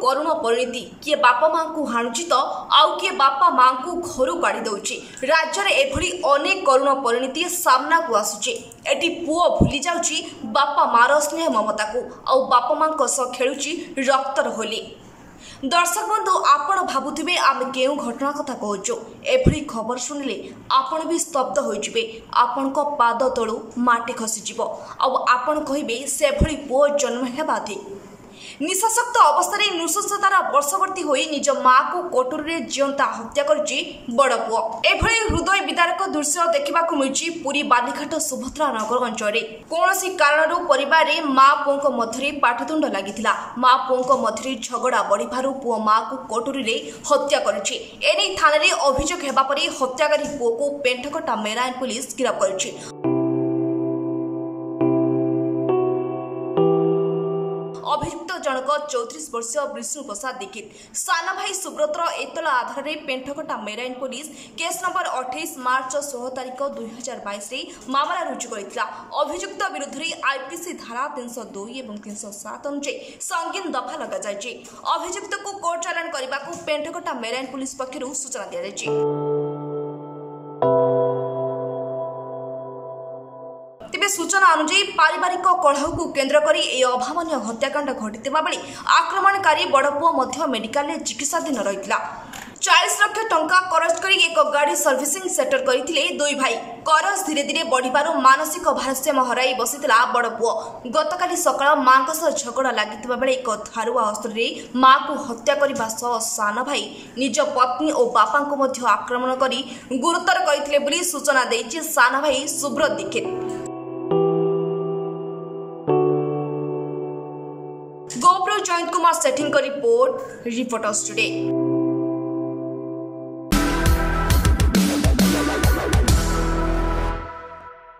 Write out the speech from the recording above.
करुण परिणति किए बापा माँ को हाणुची तो आउ किए बापा माँ को घर काढ़ी दौची। राज्य में एभली अनेक करुण परिणति सामना को आसुची। एटी पुओ भूली जाउची बापा मार स्नेह ममता को आउ बापा माँ सह खेलुची रक्तर होली। दर्शक बंधु आपण भाबुथिबे आमे केउ घटना कथा कहूचु। एभली खबर सुनिले आपण भी स्तब्ध होइजिबे। आपण को पाद तळु माटी खसी जिवो आ आपण कहिबे सेभली पुओ जन्म हेबा दी। निशाशक्त अवस्था नृशंसतार वर्षवर्ती होई निज माँ को कटोरी जीवंता हत्या करछि बड़ पुओ। एभली हृदय विदारक दृश्य देखा मिलुछि पुरी बालीघाट सुभद्रा नगर अंचल। कौनसी कारणरू परिवार रे माँ पुओ मध्य पाठतुंड लागिथिला। माँ पुओ मध्य झगड़ा बढ़िबारु पुओ माँ को कटोरी रे हत्या करछि। एने थाना रे अभियोग हेबा परे हत्याकारी पुओ को पेंठकटा मेराइन पुलिस गिरफ्त करछि। अभियुक्त जनक 34 वर्षीय विष्णु प्रसाद दीक्षित साना भाई सुब्रतर एतला आधार में Penthakata marine police case number 28 March 16 तारिख 2022 रे मामला रुजु करथिला। अभियुक्त विरुद्ध रे आईपीसी धारा 302 एवं 307 अनुसार संगीन दफा लगा जायछि। अभियुक्त को कोर्ट चालान करबा को पेंठकटा मेराइन पुलिस पक्षरु सूचना दिया जायछि। सूचना अनुसार पारिवारिक कलह को केन्द्र कर अभावन हत्याकांड घटिता बेले आक्रमणकारी बड़पुओ मेडिकल चिकित्साधीन रही। 40 लाख टंका खर्च कर एक गाड़ी सर्विसिंग सेटर करते दुई भाई। करज धीरे धीरे बढ़िबार मानसिक भारसाम्य हराई बसीला बड़पुओ। गतकाली सकाळ मां सह झगड़ा लगी बेले एक धारुआ अस्त्र मां को हत्या करने सह सान भाई निज पत्नी और बापा को आक्रमण कर गुरुतर करते सूचना देछि सान भाई सुब्रत दीक्षित। गोप्रो जयंत कुमार सेटिंग का रिपोर्ट रिपोर्टर्स टुडे।